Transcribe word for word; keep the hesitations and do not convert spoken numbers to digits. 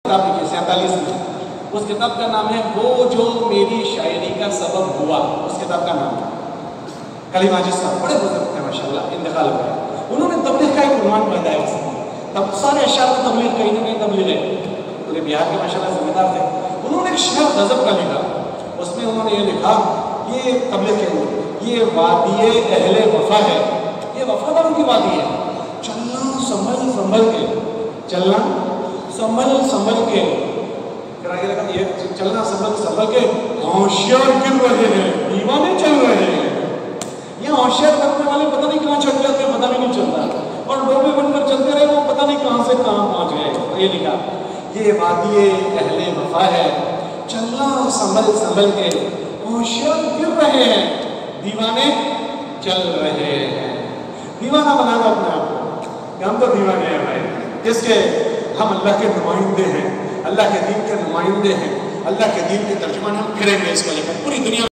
किताब लिखी सैंतालीस में। उस किताब का नाम है वो जो मेरी शायरी का सबब हुआ। उस किताब का नाम है कली माजिद साहब, बड़े बुजुर्ग थे माशाल्लाह, इंतकाल हो गया। उन्होंने तबलीग का एक उन्वान बनाया उसमें, तब सारे अशआर में तबलीग कहीं ना कहीं तबलीग है, पूरे बिहार के माशाल्लाह जिम्मेदार थे। उन्होंने एक शेर गजब का लिखा, उसमें उन्होंने ये लिखा, ये तबलीग के लिए ये वादिये अहले वफा है, ये वफादारों की वादी है। चलना संभल संभल के, चलना संभल संभल के, ये चलना संभल संभल के, होशियार गिर रहे हैं, दीवाने चल रहे हैं। ये होशियार करने वाले पता नहीं कहाँ चढ़ जाते हैं, पता भी नहीं चलता, और डोबे बनकर चलते रहे वो पता नहीं कहाँ से कहाँ पहुँच गए। तो ये लिखा, ये वादिये अहले वफा है, चलना संभल संभल के, होशियार गिर रहे हैं, दीवाने चल रहे हैं। दीवाना बनाना अपने आप को, हम तो दीवाने हैं भाई, जिसके हम अल्लाह के नुमाइंदे हैं, अल्लाह के दीन के नुमाइंदे हैं, अल्लाह के दीन के तर्जुमान हम फिरेंगे इसको लेकर पूरी दुनिया।